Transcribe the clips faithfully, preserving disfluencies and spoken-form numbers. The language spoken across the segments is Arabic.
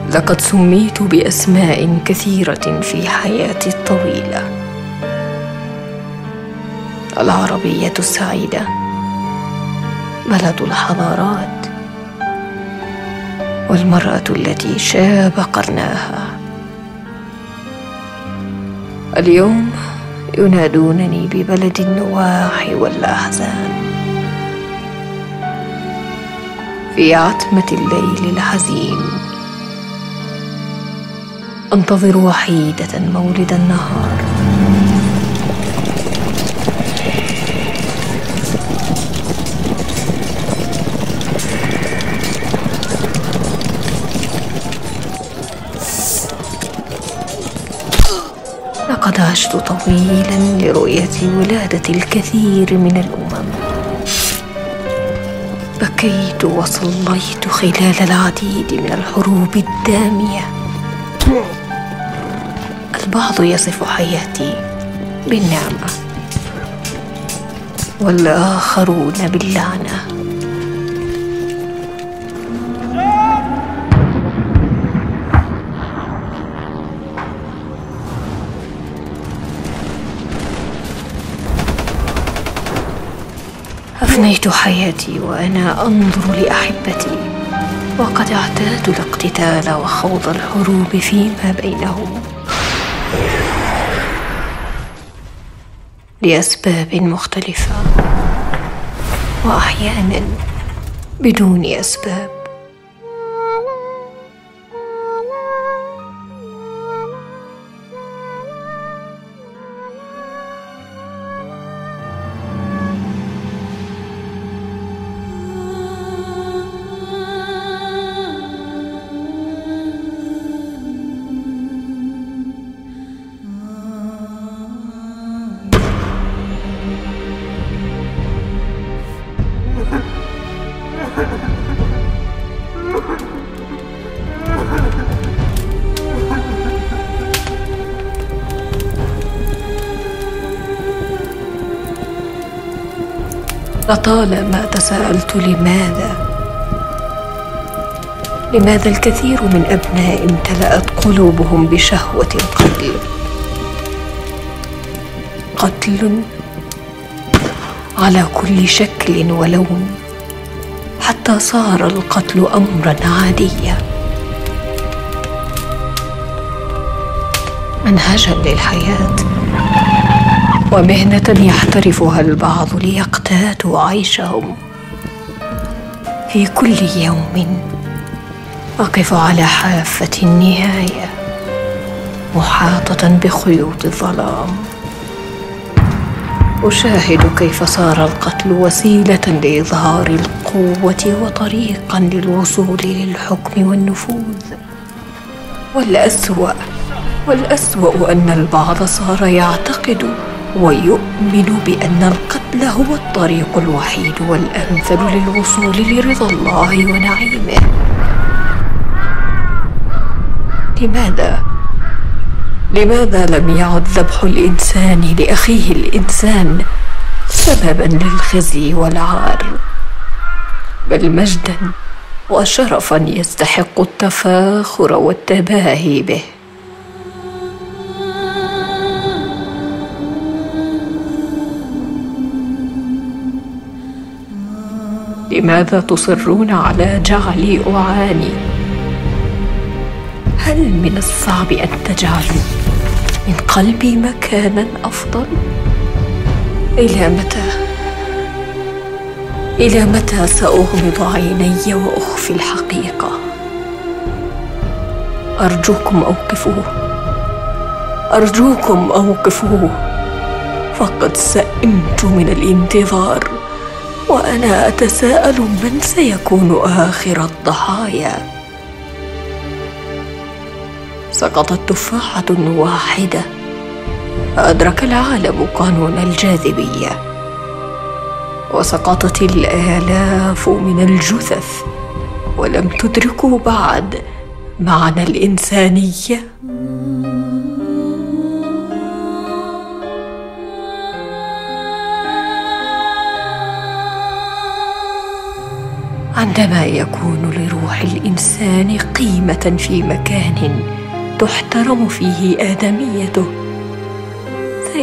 لقد سميت بأسماء كثيرة في حياتي الطويلة: العربية السعيدة، بلد الحضارات، والمرأة التي شاب قرناها. اليوم ينادونني ببلد النواح والأحزان. في عتمة الليل الحزين أنتظر وحيدة مولد النهار. لقد عشت طويلا لرؤية ولادة الكثير من الأمم. بكيت وصليت خلال العديد من الحروب الدامية. البعض يصف حياتي بالنعمة والآخرون باللعنة. أفنيت حياتي وأنا أنظر لأحبتي، وقد اعتادوا الاقتتال وخوض الحروب فيما بينهم لأسباب مختلفة، وأحيانا بدون أسباب. لطالما تساءلت لماذا لماذا الكثير من أبناء امتلأت قلوبهم بشهوة القتل. قتل على كل شكل ولون، حتى صار القتل أمرا عاديا، منهجا للحياة، ومهنة يحترفها البعض ليقتاتوا عيشهم. في كل يوم أقف على حافة النهاية، محاطة بخيوط الظلام، أشاهد كيف صار القتل وسيلة لإظهار القوة وطريقا للوصول للحكم والنفوذ. والأسوأ والأسوأ أن البعض صار يعتقد ويؤمن بأن القتل هو الطريق الوحيد والأمثل للوصول لرضا الله ونعيمه. لماذا؟ لماذا لم يعد ذبح الإنسان لأخيه الإنسان سببا للخزي والعار، بل مجدا وشرفا يستحق التفاخر والتباهي به؟ لماذا تصرون على جعلي أعاني؟ هل من الصعب أن تجعلوا من قلبي مكانا أفضل؟ إلى متى؟ إلى متى سأغمض عيني وأخفي الحقيقة؟ أرجوكم أوقفوه، أرجوكم أوقفوه، فقد سئمت من الانتظار، وأنا أتساءل من سيكون آخر الضحايا. سقطت تفاحة واحدة، أدرك العالم قانون الجاذبية، وسقطت الآلاف من الجثث، ولم تدركوا بعد معنى الإنسانية. عندما يكون لروح لروح الإنسان قيمة في مكان تحترم فيه آدميته،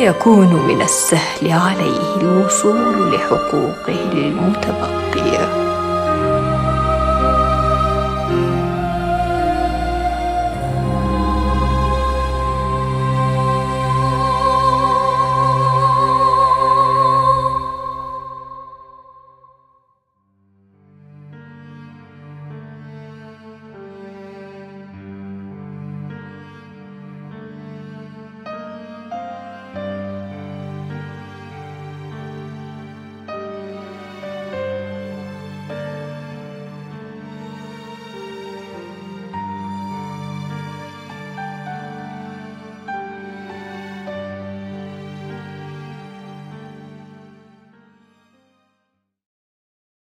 سيكون من السهل عليه الوصول لحقوقه المتبقية.